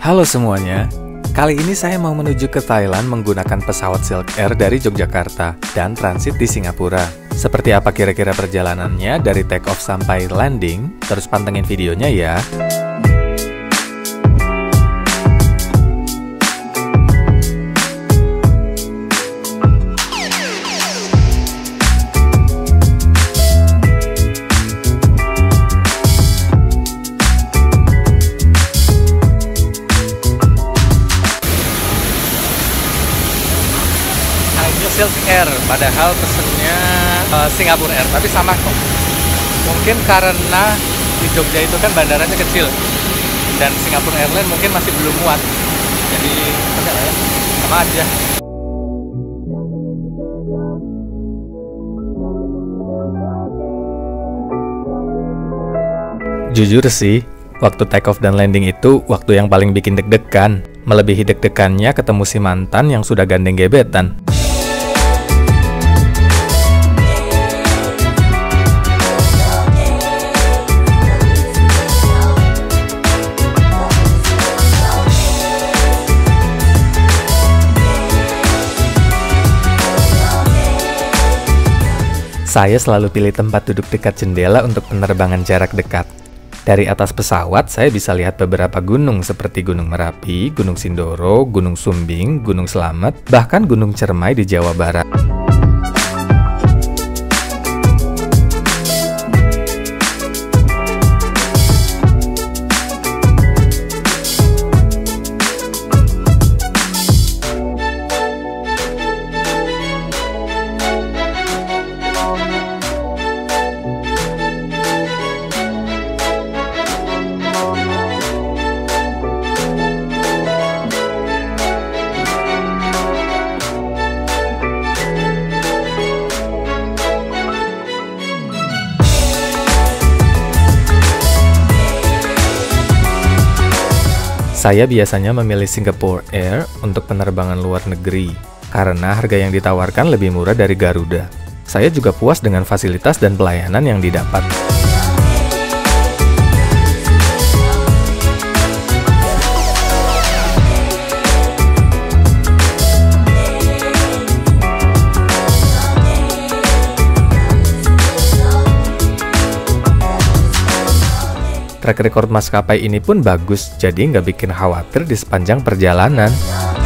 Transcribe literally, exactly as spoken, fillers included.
Halo semuanya, kali ini saya mau menuju ke Thailand menggunakan pesawat Silk Air dari Yogyakarta dan transit di Singapura. Seperti apa kira-kira perjalanannya dari take off sampai landing? Terus pantengin videonya ya. Silk Air, padahal pesennya uh, Singapura Air, tapi sama kok. Mungkin karena di Jogja itu kan bandaranya kecil dan Singapura Airlines mungkin masih belum muat, jadi enggak ya, sama aja. Jujur sih, waktu take off dan landing itu waktu yang paling bikin deg-degan. Melebihi deg-degannya ketemu si mantan yang sudah gandeng gebetan. Saya selalu pilih tempat duduk dekat jendela untuk penerbangan jarak dekat. Dari atas pesawat, saya bisa lihat beberapa gunung seperti Gunung Merapi, Gunung Sindoro, Gunung Sumbing, Gunung Slamet, bahkan Gunung Cermai di Jawa Barat. Saya biasanya memilih Singapore Air untuk penerbangan luar negeri, karena harga yang ditawarkan lebih murah dari Garuda. Saya juga puas dengan fasilitas dan pelayanan yang didapat. Track record maskapai ini pun bagus, jadi nggak bikin khawatir di sepanjang perjalanan.